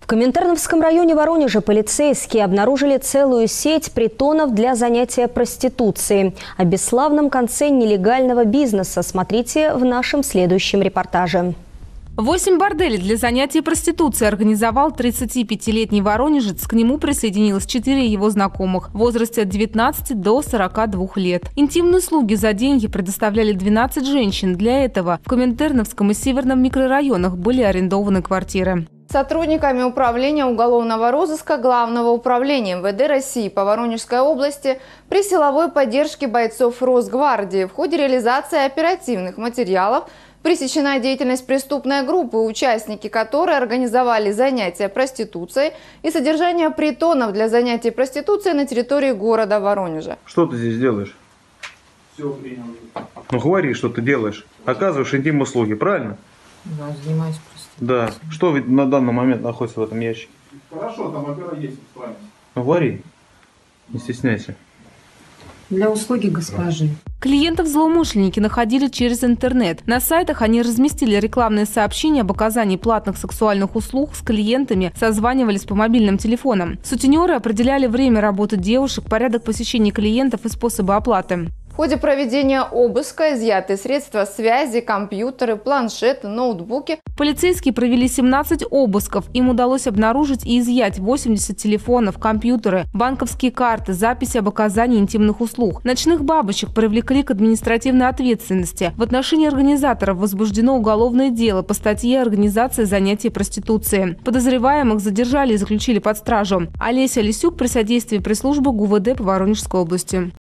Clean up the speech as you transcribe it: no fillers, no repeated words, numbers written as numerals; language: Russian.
В Коминтерновском районе Воронежа полицейские обнаружили целую сеть притонов для занятия проституцией. О бесславном конце нелегального бизнеса смотрите в нашем следующем репортаже. 8 борделей для занятий проституцией организовал 35-летний воронежец. К нему присоединилось 4 его знакомых в возрасте от 19 до 42 лет. Интимные услуги за деньги предоставляли 12 женщин. Для этого в Коминтерновском и Северном микрорайонах были арендованы квартиры. Сотрудниками управления уголовного розыска Главного управления МВД России по Воронежской области при силовой поддержке бойцов Росгвардии в ходе реализации оперативных материалов пресечена деятельность преступной группы, участники которой организовали занятия проституцией и содержание притонов для занятий проституцией на территории города Воронежа. Что ты здесь делаешь? Все принял. Ну говори, что ты делаешь. Оказываешь интимные услуги, правильно? Да, занимаюсь проституцией. Да. Что на данный момент находится в этом ящике? Хорошо, там опера есть с вами. Ну говори. Не стесняйся. Для услуги госпожи. Клиентов злоумышленники находили через интернет. На сайтах они разместили рекламные сообщения об оказании платных сексуальных услуг с клиентами, созванивались по мобильным телефонам. Сутенеры определяли время работы девушек, порядок посещения клиентов и способы оплаты. В ходе проведения обыска изъяты средства связи, компьютеры, планшеты, ноутбуки. Полицейские провели 17 обысков. Им удалось обнаружить и изъять 80 телефонов, компьютеры, банковские карты, записи об оказании интимных услуг. Ночных бабочек привлекли к административной ответственности. В отношении организаторов возбуждено уголовное дело по статье «Организация занятий проституцией». Подозреваемых задержали и заключили под стражу. Олеся Лисюк при содействии пресс-службы ГУВД по Воронежской области.